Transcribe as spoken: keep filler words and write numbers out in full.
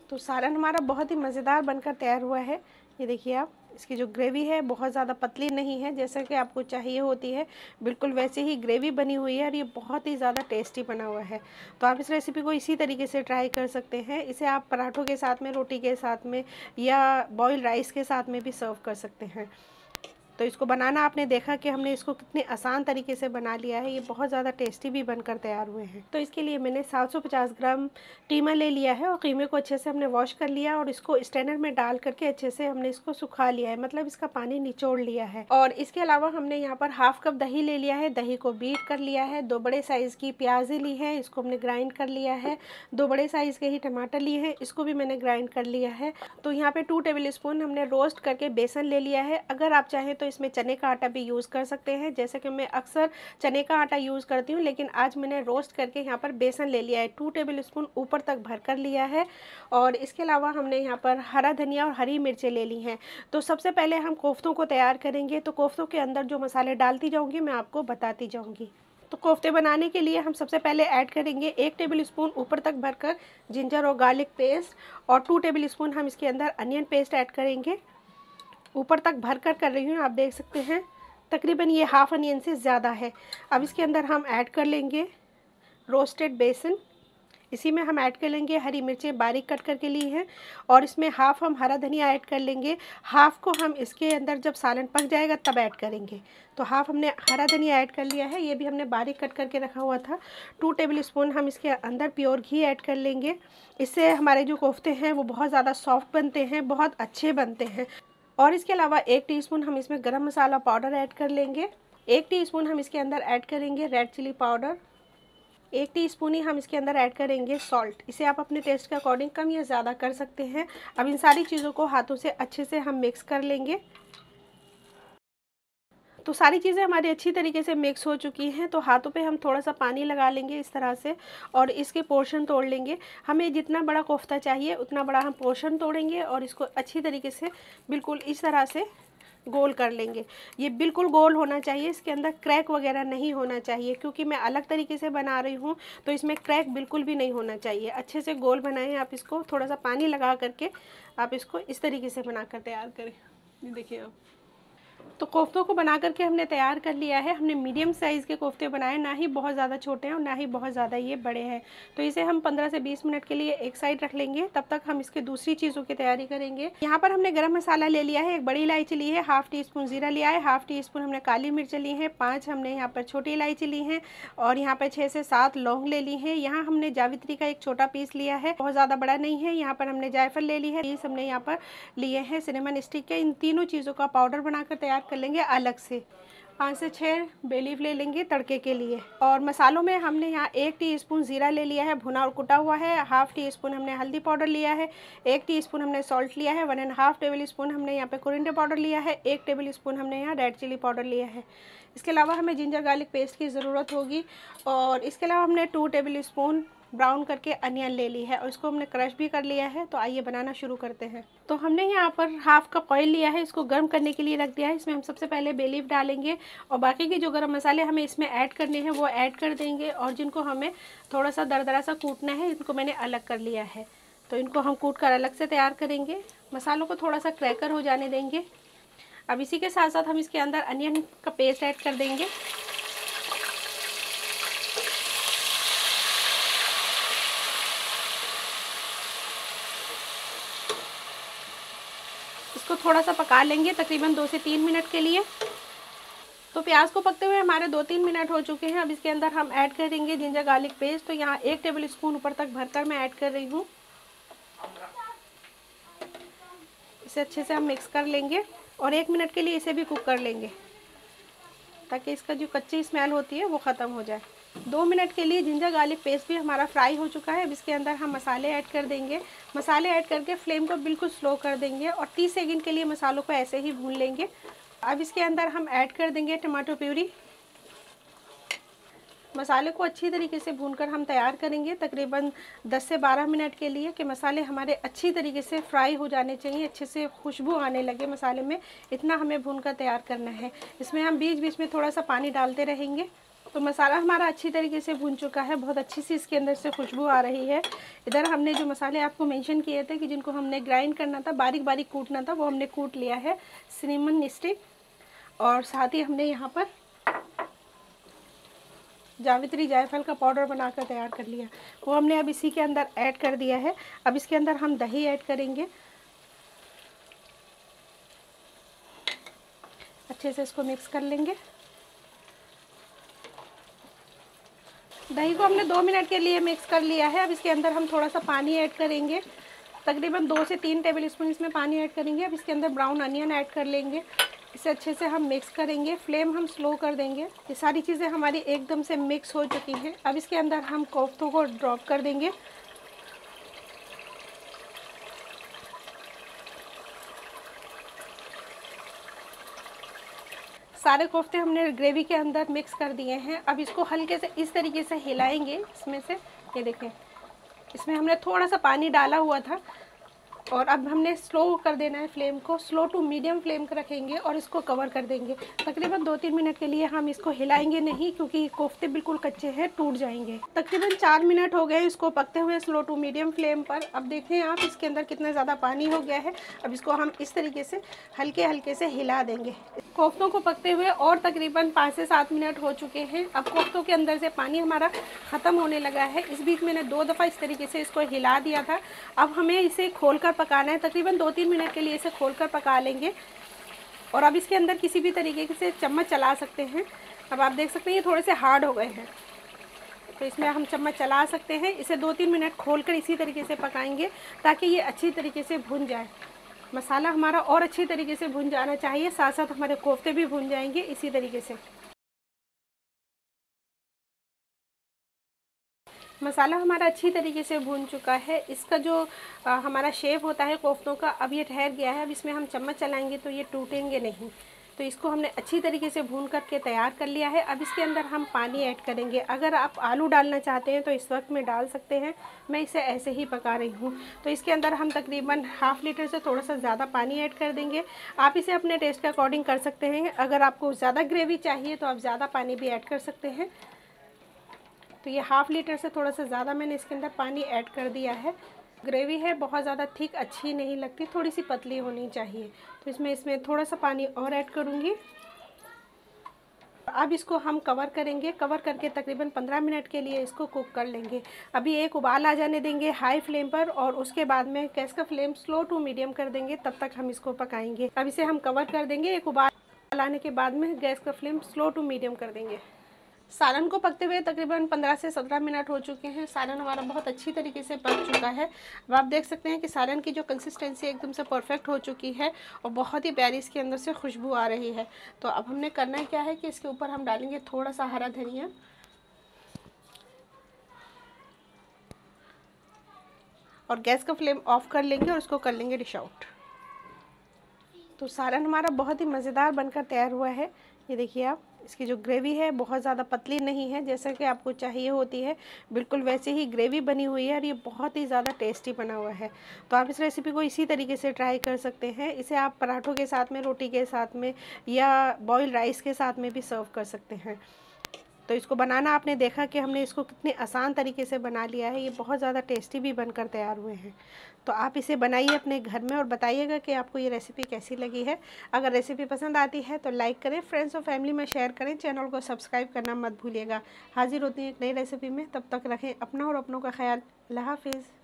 तो सालन हमारा बहुत ही मज़ेदार बनकर तैयार हुआ है। ये देखिए आप, इसकी जो ग्रेवी है बहुत ज़्यादा पतली नहीं है, जैसा कि आपको चाहिए होती है, बिल्कुल वैसे ही ग्रेवी बनी हुई है और ये बहुत ही ज़्यादा टेस्टी बना हुआ है। तो आप इस रेसिपी को इसी तरीके से ट्राई कर सकते हैं। इसे आप पराठों के साथ में, रोटी के साथ में या बॉइल्ड राइस के साथ में भी सर्व कर सकते हैं। तो इसको बनाना आपने देखा कि हमने इसको कितने आसान तरीके से बना लिया है। ये बहुत ज़्यादा टेस्टी भी बनकर तैयार हुए हैं। तो इसके लिए मैंने सात सौ पचास ग्राम कीमा ले लिया है और कीमे को अच्छे से हमने वॉश कर लिया और इसको स्ट्रेनर में डाल करके अच्छे से हमने इसको सुखा लिया है, मतलब इसका पानी निचोड़ लिया है। और इसके अलावा हमने यहाँ पर हाफ कप दही ले लिया है, दही को बीट कर लिया है। दो बड़े साइज़ की प्याज़ें ली है, इसको हमने ग्राइंड कर लिया है। दो बड़े साइज़ के ही टमाटर लिए हैं, इसको भी मैंने ग्राइंड कर लिया है। तो यहाँ पे टू टेबल स्पून हमने रोस्ट करके बेसन ले लिया है। अगर आप चाहें तो इसमें चने का आटा भी यूज़ कर सकते हैं, जैसे कि मैं अक्सर चने का आटा यूज़ करती हूँ, लेकिन आज मैंने रोस्ट करके यहाँ पर बेसन ले लिया है। टू टेबल स्पून ऊपर तक भर कर लिया है। और इसके अलावा हमने यहाँ पर हरा धनिया और हरी मिर्चें ले ली हैं। तो सबसे पहले हम कोफ्तों को तैयार करेंगे। तो कोफ्तों के अंदर जो मसाले डालती जाऊँगी मैं आपको बताती जाऊँगी। तो कोफ्ते बनाने के लिए हम सबसे पहले ऐड करेंगे एक टेबल स्पून ऊपर तक भरकर जिंजर और गार्लिक पेस्ट, और टू टेबल स्पून हम इसके अंदर अनियन पेस्ट ऐड करेंगे। ऊपर तक भर कर कर रही हूँ, आप देख सकते हैं तकरीबन ये हाफ अनियन से ज़्यादा है। अब इसके अंदर हम ऐड कर लेंगे रोस्टेड बेसन, इसी में हम ऐड कर लेंगे हरी मिर्चें बारीक कट करके ली हैं, और इसमें हाफ हम हरा धनिया ऐड कर लेंगे। हाफ को हम इसके अंदर जब सालन पक जाएगा तब ऐड करेंगे। तो हाफ हमने हरा धनिया ऐड कर लिया है, ये भी हमने बारीक कट करके रखा हुआ था। टू टेबल स्पून हम इसके अंदर प्योर घी ऐड कर लेंगे। इससे हमारे जो कोफ्ते हैं वो बहुत ज़्यादा सॉफ्ट बनते हैं, बहुत अच्छे बनते हैं। और इसके अलावा एक टीस्पून हम इसमें गरम मसाला पाउडर ऐड कर लेंगे। एक टीस्पून हम इसके अंदर ऐड करेंगे रेड चिली पाउडर। एक टीस्पून ही हम इसके अंदर ऐड करेंगे सॉल्ट। इसे आप अपने टेस्ट के अकॉर्डिंग कम या ज़्यादा कर सकते हैं। अब इन सारी चीज़ों को हाथों से अच्छे से हम मिक्स कर लेंगे। तो सारी चीज़ें हमारी अच्छी तरीके से मिक्स हो चुकी हैं। तो हाथों पे हम थोड़ा सा पानी लगा लेंगे इस तरह से, और इसके पोर्शन तोड़ लेंगे। हमें जितना बड़ा कोफ्ता चाहिए उतना बड़ा हम पोर्शन तोड़ेंगे और इसको अच्छी तरीके से बिल्कुल इस तरह से गोल कर लेंगे। ये बिल्कुल गोल होना चाहिए, इसके अंदर क्रैक वगैरह नहीं होना चाहिए, क्योंकि मैं अलग तरीके से बना रही हूँ तो इसमें क्रैक बिल्कुल भी नहीं होना चाहिए। अच्छे से गोल बनाएं आप इसको, थोड़ा सा पानी लगा करके आप इसको इस तरीके से बनाकर तैयार करें। ये देखिए आप, तो कोफ्तों को बना करके हमने तैयार कर लिया है। हमने मीडियम साइज़ के कोफ्ते बनाए, ना ही बहुत ज़्यादा छोटे हैं और ना ही बहुत ज़्यादा ये बड़े हैं। तो इसे हम पंद्रह से बीस मिनट के लिए एक साइड रख लेंगे, तब तक हम इसके दूसरी चीज़ों की तैयारी करेंगे। यहाँ पर हमने गरम मसाला ले लिया है, एक बड़ी इलायची ली है, हाफ़ टी स्पून ज़ीरा लिया है, हाफ़ टी स्पून हमने काली मिर्च ली है, पाँच हमने यहाँ पर छोटी इलायची ली है, और यहाँ पर छः से सात लौंग ले ली हैं। यहाँ हमने जावित्री का एक छोटा पीस लिया है, बहुत ज़्यादा बड़ा नहीं है। यहाँ पर हमने जायफल ले ली है, पीस हमने यहाँ पर लिए हैं सिनेमन स्टिक के। इन तीनों चीज़ों का पाउडर बनाकर तैयार कर लेंगे अलग से। पाँच से छः बे लीफ ले लेंगे तड़के के लिए। और मसालों में हमने यहाँ एक टीस्पून ज़ीरा ले लिया है, भुना और कुटा हुआ है। हाफ़ टी स्पून हमने हल्दी पाउडर लिया है, एक टीस्पून हमने सॉल्ट लिया है, one and half tablespoon हमने यहाँ पे कोरिएंडर पाउडर लिया है, एक टेबल स्पून हमने यहाँ रेड चिली पाउडर लिया है। इसके अलावा हमें जिंजर गार्लिक पेस्ट की ज़रूरत होगी, और इसके अलावा हमने टू टेबल स्पून ब्राउन करके अनियन ले ली है और इसको हमने क्रश भी कर लिया है। तो आइए बनाना शुरू करते हैं। तो हमने यहाँ पर हाफ कप ऑयल लिया है, इसको गर्म करने के लिए रख दिया है। इसमें हम सबसे पहले बे लीफ डालेंगे और बाकी के जो गरम मसाले हमें इसमें ऐड करने हैं वो ऐड कर देंगे, और जिनको हमें थोड़ा सा दरदरा सा कूटना है इनको मैंने अलग कर लिया है। तो इनको हम कूट कर अलग से तैयार करेंगे। मसालों को थोड़ा सा क्रैकर हो जाने देंगे। अब इसी के साथ साथ हम इसके अंदर अनियन का पेस्ट ऐड कर देंगे। इसको थोड़ा सा पका लेंगे तकरीबन दो से तीन मिनट के लिए। तो प्याज को पकते हुए हमारे दो तीन मिनट हो चुके हैं। अब इसके अंदर हम ऐड करेंगे जिंजर गार्लिक पेस्ट। तो यहाँ एक टेबल स्पून ऊपर तक भरकर मैं ऐड कर रही हूँ। इसे अच्छे से हम मिक्स कर लेंगे और एक मिनट के लिए इसे भी कुक कर लेंगे, ताकि इसका जो कच्ची स्मेल होती है वो ख़त्म हो जाए। दो मिनट के लिए जिंजर गार्लिक पेस्ट भी हमारा फ्राई हो चुका है। अब इसके अंदर हम मसाले ऐड कर देंगे। मसाले ऐड करके फ्लेम को बिल्कुल स्लो कर देंगे और तीस सेकंड के लिए मसालों को ऐसे ही भून लेंगे। अब इसके अंदर हम ऐड कर देंगे टमाटो प्यूरी। मसाले को अच्छी तरीके से भूनकर हम तैयार करेंगे तकरीबन दस से बारह मिनट के लिए, कि मसाले हमारे अच्छी तरीके से फ्राई हो जाने चाहिए, अच्छे से खुशबू आने लगे मसाले में, इतना हमें भूनकर तैयार करना है। इसमें हम बीच बीच में थोड़ा सा पानी डालते रहेंगे। तो मसाला हमारा अच्छी तरीके से भून चुका है, बहुत अच्छी सी इसके अंदर से खुशबू आ रही है। इधर हमने जो मसाले आपको मेंशन किए थे कि जिनको हमने ग्राइंड करना था, बारीक बारीक कूटना था, वो हमने कूट लिया है सिनेमन स्टिक। और साथ ही हमने यहाँ पर जावित्री जायफल का पाउडर बनाकर तैयार कर लिया, वो हमने अब इसी के अंदर ऐड कर दिया है। अब इसके अंदर हम दही ऐड करेंगे, अच्छे से इसको मिक्स कर लेंगे। दही को हमने दो मिनट के लिए मिक्स कर लिया है। अब इसके अंदर हम थोड़ा सा पानी ऐड करेंगे, तकरीबन दो से तीन टेबल स्पून इसमें पानी ऐड करेंगे। अब इसके अंदर ब्राउन अनियन ऐड कर लेंगे, इसे अच्छे से हम मिक्स करेंगे। फ्लेम हम स्लो कर देंगे। ये सारी चीज़ें हमारी एकदम से मिक्स हो चुकी हैं। अब इसके अंदर हम कोफ्तों को ड्रॉप कर देंगे। सारे कोफ्ते हमने ग्रेवी के अंदर मिक्स कर दिए हैं। अब इसको हल्के से इस तरीके से हिलाएंगे। इसमें से ये देखें, इसमें हमने थोड़ा सा पानी डाला हुआ था और अब हमने स्लो कर देना है फ्लेम को, स्लो टू मीडियम फ्लेम का रखेंगे और इसको कवर कर देंगे। तकरीबन दो तीन मिनट के लिए हम इसको हिलाएंगे नहीं, क्योंकि कोफ्ते बिल्कुल कच्चे हैं, टूट जाएंगे। तकरीबन चार मिनट हो गए इसको पकते हुए स्लो टू मीडियम फ्लेम पर। अब देखें आप, इसके अंदर कितना ज़्यादा पानी हो गया है। अब इसको हम इस तरीके से हल्के हल्के से हिला देंगे। कोफ्तों को पकते हुए और तकरीबन पाँच से सात मिनट हो चुके हैं। अब कोफ्तों के अंदर से पानी हमारा ख़त्म होने लगा है। इस बीच मैंने दो दफ़ा इस तरीके से इसको हिला दिया था। अब हमें इसे खोलकर पकाना है, तकरीबन दो तीन मिनट के लिए इसे खोलकर पका लेंगे। और अब इसके अंदर किसी भी तरीके से चम्मच चला सकते हैं। अब आप देख सकते हैं ये थोड़े से हार्ड हो गए हैं, तो इसमें हम चम्मच चला सकते हैं। इसे दो तीन मिनट खोलकर इसी तरीके से पकाएंगे ताकि ये अच्छी तरीके से भुन जाए। मसाला हमारा और अच्छी तरीके से भुन जाना चाहिए, साथ साथ हमारे कोफ्ते भी भुन जाएंगे इसी तरीके से। मसाला हमारा अच्छी तरीके से भून चुका है। इसका जो आ, हमारा शेप होता है कोफ्तों का, अब ये ठहर गया है। अब इसमें हम चम्मच चलाएंगे तो ये टूटेंगे नहीं। तो इसको हमने अच्छी तरीके से भून करके तैयार कर लिया है। अब इसके अंदर हम पानी ऐड करेंगे। अगर आप आलू डालना चाहते हैं तो इस वक्त में डाल सकते हैं, मैं इसे ऐसे ही पका रही हूँ। तो इसके अंदर हम तकरीबन हाफ़ लीटर से थोड़ा सा ज़्यादा पानी ऐड कर देंगे। आप इसे अपने टेस्ट के अकॉर्डिंग कर सकते हैं। अगर आपको ज़्यादा ग्रेवी चाहिए तो आप ज़्यादा पानी भी ऐड कर सकते हैं। तो ये हाफ़ लीटर से थोड़ा सा ज़्यादा मैंने इसके अंदर पानी ऐड कर दिया है। ग्रेवी है बहुत ज़्यादा थिक अच्छी नहीं लगती, थोड़ी सी पतली होनी चाहिए। तो इसमें इसमें थोड़ा सा पानी और ऐड करूँगी। अब इसको हम कवर करेंगे, कवर करके तकरीबन पंद्रह मिनट के लिए इसको कुक कर लेंगे। अभी एक उबाल आ जाने देंगे हाई फ्लेम पर और उसके बाद में गैस का फ्लेम स्लो टू मीडियम कर देंगे, तब तक हम इसको पकाएंगे। अब इसे हम कवर कर देंगे। एक उबाल आने के बाद में गैस का फ्लेम स्लो टू मीडियम कर देंगे। सालन को पकते हुए तकरीबन पंद्रह से सत्रह मिनट हो चुके हैं। सालन हमारा बहुत अच्छी तरीके से पक चुका है। अब आप देख सकते हैं कि सालन की जो कंसिस्टेंसी एकदम से परफेक्ट हो चुकी है और बहुत ही प्यारी इसके अंदर से खुशबू आ रही है। तो अब हमने करना क्या है कि इसके ऊपर हम डालेंगे थोड़ा सा हरा धनिया और गैस का फ्लेम ऑफ कर लेंगे और उसको कर लेंगे डिश आउट। तो सालन हमारा बहुत ही मज़ेदार बनकर तैयार हुआ है। ये देखिए आप, इसकी जो ग्रेवी है बहुत ज़्यादा पतली नहीं है, जैसा कि आपको चाहिए होती है, बिल्कुल वैसे ही ग्रेवी बनी हुई है और ये बहुत ही ज़्यादा टेस्टी बना हुआ है। तो आप इस रेसिपी को इसी तरीके से ट्राई कर सकते हैं। इसे आप पराठों के साथ में, रोटी के साथ में या बॉइल्ड राइस के साथ में भी सर्व कर सकते हैं। तो इसको बनाना आपने देखा कि हमने इसको कितने आसान तरीके से बना लिया है। ये बहुत ज़्यादा टेस्टी भी बनकर तैयार हुए हैं। तो आप इसे बनाइए अपने घर में और बताइएगा कि आपको ये रेसिपी कैसी लगी है। अगर रेसिपी पसंद आती है तो लाइक करें, फ्रेंड्स और फैमिली में शेयर करें, चैनल को सब्सक्राइब करना मत भूलिएगा। हाजिर होती हैं एक नई रेसिपी में, तब तक रखें अपना और अपनों का ख्याल। अल्लाह हाफिज़।